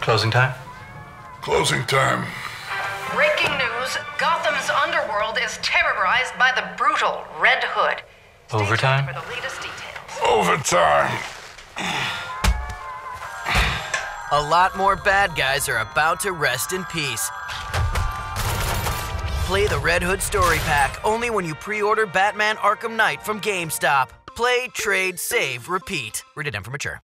Closing time? Closing time. Breaking news, Gotham's underworld is terrorized by the brutal Red Hood. Stay Overtime? tuned for the latest details. Overtime. A lot more bad guys are about to rest in peace. Play the Red Hood Story Pack only when you pre-order Batman Arkham Knight from GameStop. Play, trade, save, repeat. Rated M for mature.